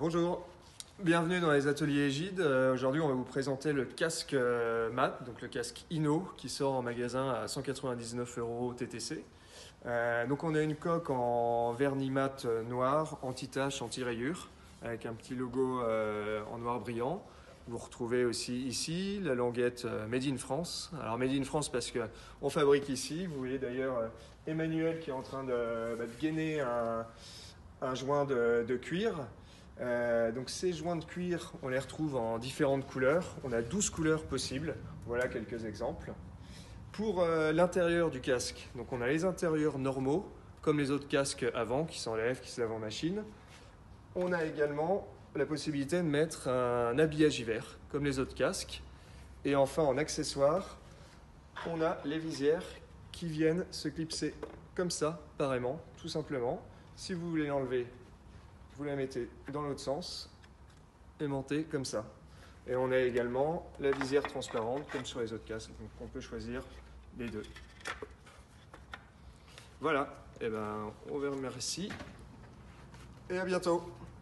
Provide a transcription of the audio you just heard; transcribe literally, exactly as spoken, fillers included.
Bonjour, bienvenue dans les ateliers Egide. Euh, Aujourd'hui, on va vous présenter le casque euh, mat, donc le casque Inno, qui sort en magasin à cent quatre-vingt-dix-neuf euros T T C. Euh, donc on a une coque en vernis mat noir, anti-tache, anti-rayure, avec un petit logo euh, en noir brillant. Vous retrouvez aussi ici la languette euh, Made in France. Alors Made in France parce qu'on fabrique ici. Vous voyez d'ailleurs euh, Emmanuel qui est en train de, bah, de gainer un, un joint de, de cuir. Euh, donc ces joints de cuir, on les retrouve en différentes couleurs. On a douze couleurs possibles. Voilà quelques exemples. Pour euh, l'intérieur du casque, donc on a les intérieurs normaux, comme les autres casques avant, qui s'enlèvent, qui se lavent en machine. On a également la possibilité de mettre un habillage hiver, comme les autres casques. Et enfin, en accessoire, on a les visières qui viennent se clipser comme ça, pareillement, tout simplement. Si vous voulez l'enlever, vous la mettez dans l'autre sens, aimantée comme ça. Et on a également la visière transparente, comme sur les autres casques. Donc on peut choisir les deux. Voilà, et ben on vous remercie et à bientôt.